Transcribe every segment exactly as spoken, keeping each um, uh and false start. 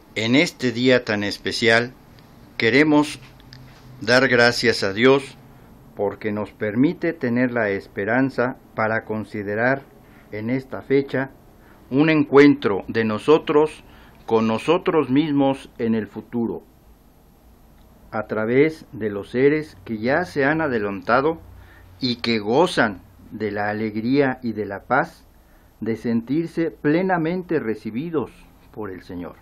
En este día tan especial queremos dar gracias a Dios porque nos permite tener la esperanza para considerar en esta fecha un encuentro de nosotros con nosotros mismos en el futuro, a través de los seres que ya se han adelantado y que gozan de la alegría y de la paz de sentirse plenamente recibidos por el Señor.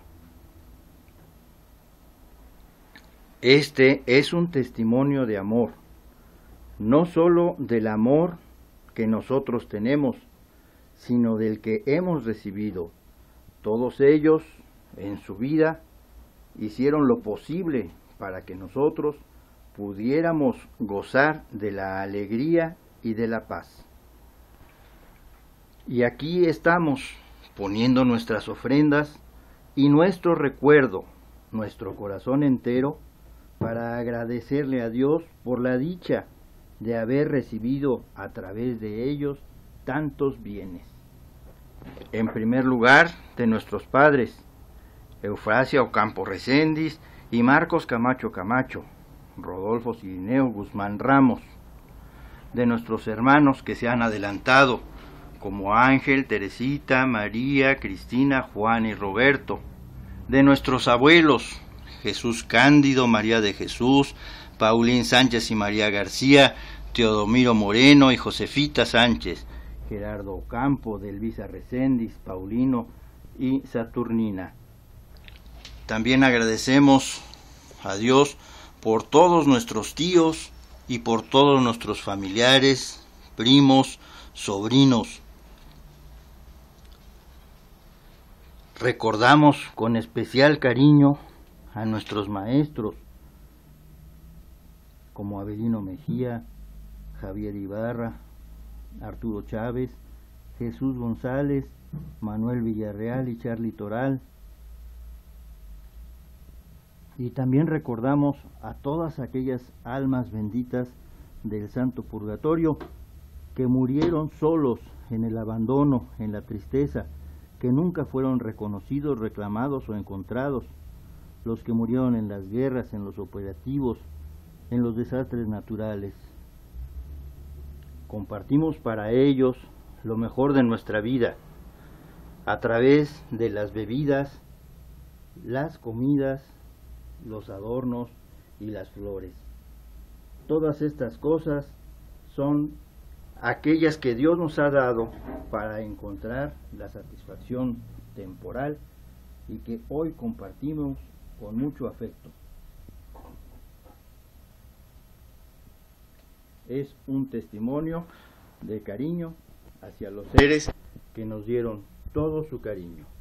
Este es un testimonio de amor, no sólo del amor que nosotros tenemos, sino del que hemos recibido. Todos ellos, en su vida, hicieron lo posible para que nosotros pudiéramos gozar de la alegría y de la paz. Y aquí estamos poniendo nuestras ofrendas y nuestro recuerdo, nuestro corazón entero, para agradecerle a Dios por la dicha de haber recibido a través de ellos tantos bienes. En primer lugar, de nuestros padres, Eufrasia Ocampo Recendis y Marcos Camacho Camacho, Rodolfo Cirineo Guzmán Ramos, de nuestros hermanos que se han adelantado, como Ángel, Teresita, María, Cristina, Juan y Roberto, de nuestros abuelos, Jesús Cándido, María de Jesús, Paulín Sánchez y María García, Teodomiro Moreno y Josefita Sánchez, Gerardo Ocampo, Delvisa Recendis, Paulino y Saturnina. También agradecemos a Dios por todos nuestros tíos y por todos nuestros familiares, primos, sobrinos. Recordamos con especial cariño a nuestros maestros, como Avelino Mejía, Javier Ibarra, Arturo Chávez, Jesús González, Manuel Villarreal y Charly Toral. Y también recordamos a todas aquellas almas benditas del Santo Purgatorio que murieron solos en el abandono, en la tristeza, que nunca fueron reconocidos, reclamados o encontrados, los que murieron en las guerras, en los operativos, en los desastres naturales. Compartimos para ellos lo mejor de nuestra vida, a través de las bebidas, las comidas, los adornos y las flores. Todas estas cosas son aquellas que Dios nos ha dado para encontrar la satisfacción temporal y que hoy compartimos con mucho afecto. Es un testimonio de cariño hacia los seres que nos dieron todo su cariño.